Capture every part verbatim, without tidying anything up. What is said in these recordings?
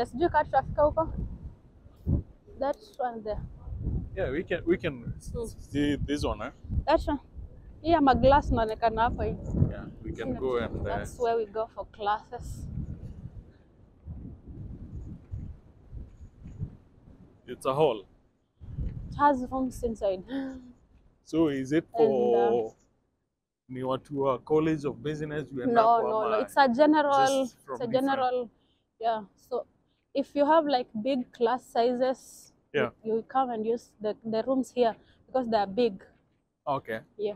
Sijui kama tutafika huko. That one there. Yeah, we can we can Mm. see this one, eh? That one. Hii ama glass inaonekana hapa hivi. Yeah, we can go and uh, That's where we go for classes. it's a hall. It has rooms inside. So is it And, for ni watu wa College of Business you end No, up no, ama no. It's a general. just from It's a different- general. Yeah. So if you have like big class sizes, Yeah. you, you come and use the the rooms here because they are big. Okay. Yeah.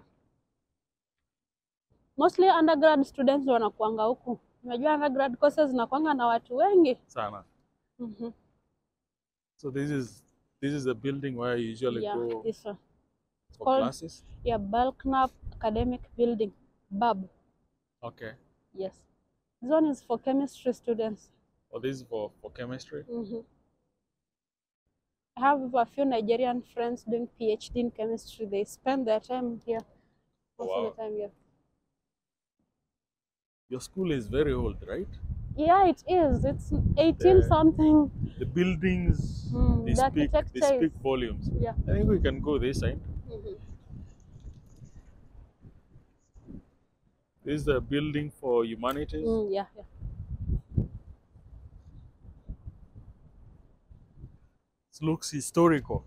Mostly undergrad students wanakuanga huku. Unajua undergrad courses zinakuanga na watu wengi. Sana. Mhm. So this is this is the building where you usually Yeah, go this one. for called- classes. Yeah, Belknap Academic Building, B A B. Okay. Yes. This one is for chemistry students. Or this is for, for chemistry. Mm-hmm. I have a few Nigerian friends doing PhD in chemistry. They spend their time here. Most Wow. of the time here. Your school is very old, right? Yeah, it is. It's eighteen Yeah. something. The buildings Mm, they the speak they architecture speak is- volumes. Yeah. I think we can go this side. Mm-hmm. This is the building for humanities. Mm, yeah, yeah. It looks historical.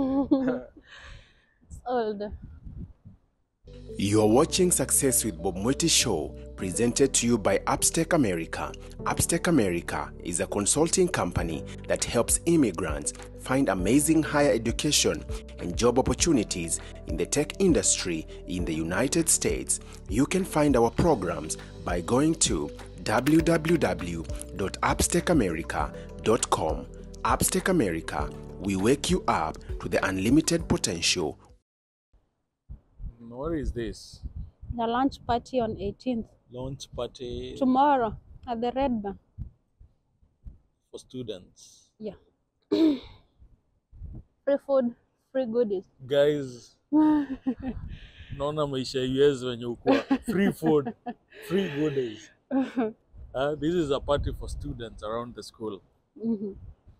It's old. You're watching Success with Bob Mwiti Show, presented to you by Upstech America. Upstech America is a consulting company that helps immigrants find amazing higher education and job opportunities in the tech industry in the United States. You can find our programs by going to w w w dot upstech america dot com. Upstech America, we wake you up to the unlimited potential. What is this? The lunch party on eighteenth. Launch party Tomorrow at the Red Barn. for students. Yeah. Free food, free goodies. Guys, naona maisha U S wenye ukua. Free food, free goodies. Uh, this is a party for students around the school. Mm-hmm.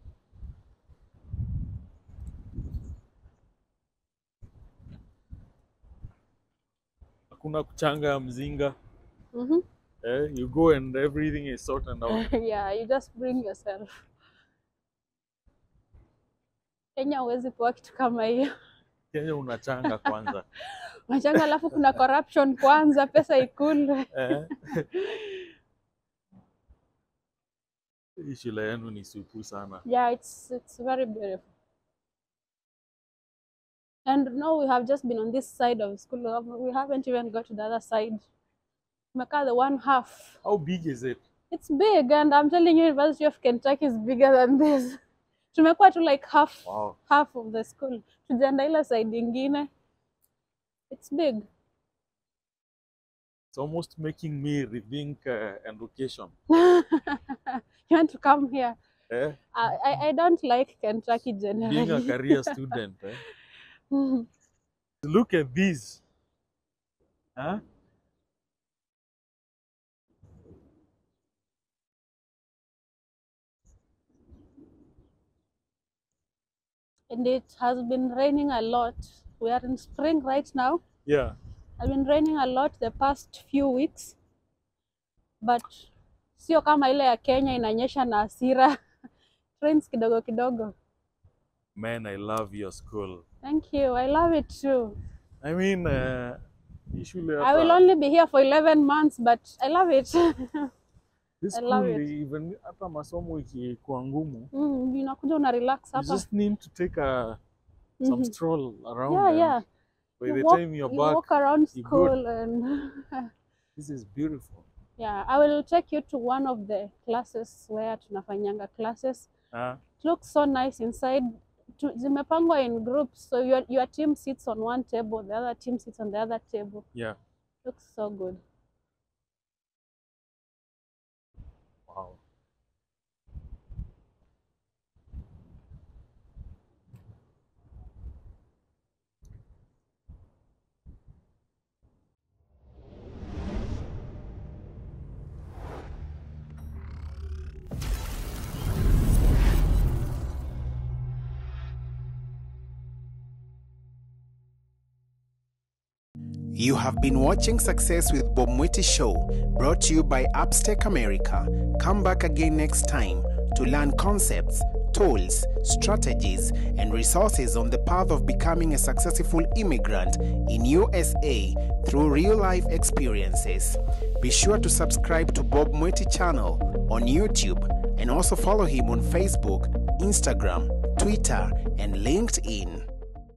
Hakuna kuchanga mzinga. Mm-hmm. Eh, you go and everything is sorted out. Yeah, you just bring yourself. Kenya huwezi kuwa kitu kama hiyo. Kenya unachanga kwanza. Machanga alafu kuna corruption kwanza, pesa ikulwe. Eh? Hii shule yenu ni supu sana. Yeah, it's it's very beautiful. And no, we have just been on this side of school. We haven't even got to the other side. Maka the one half. How big is it? It's big, and I'm telling you, University of Kentucky is bigger than this. Tumekuwa to like half Wow. half of the school. Tujaenda ile side ingine. It's big. It's almost making me rethink uh, education. You want to come here? Eh? I, I, I don't like Kentucky Being a generally. career student. Eh? Look at these. Huh? And it has been raining a lot. We are in spring right now. Yeah. It's been raining a lot the past few weeks. But sio kama ile ya Kenya inanyesha na hasira. Rains kidogo kidogo. Man, I love your school. Thank you. I love it too. I mean, uh, usually I will only be here for eleven months, but I love it. this I love school, it. even hata masomo ikikuwa ngumu, Mm, unakuja una relax you hapa. just need to take a some Mhm. stroll around. Yeah, and yeah. By You the walk, time you're you back, walk around you're school and this is beautiful. yeah, I will take you to one of the classes where tunafanyanga classes. Huh? It looks so nice inside. Tu- Zimepangwa in groups, so your your team sits on one table, the other team sits on the other table. Yeah. Looks so good. Wow. You have been watching Success with Bob Mwiti Show, brought to you by Upstech America. Come back again next time to learn concepts, tools, strategies, and resources on the path of becoming a successful immigrant in U S A through real-life experiences. Be sure to subscribe to Bob Mwiti channel on YouTube and also follow him on Facebook, Instagram, Twitter, and LinkedIn.